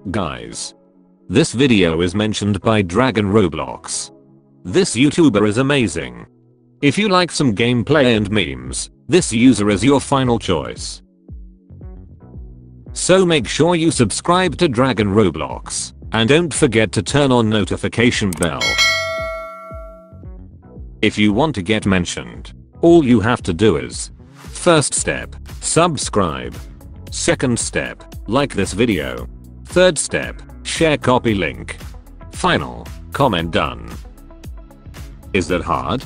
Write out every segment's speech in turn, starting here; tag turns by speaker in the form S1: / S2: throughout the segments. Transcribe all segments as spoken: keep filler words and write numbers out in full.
S1: Guys, this video is mentioned by Dragon Roblox. This YouTuber is amazing. If you like some gameplay and memes, this user is your final choice. So make sure you subscribe to Dragon Roblox, and don't forget to turn on notification bell. If you want to get mentioned, all you have to do is: first step, subscribe. Second step, like this video. Third step, share copy link. Final, comment done. Is that hard?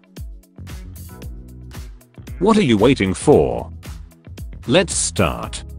S1: What are you waiting for? Let's start.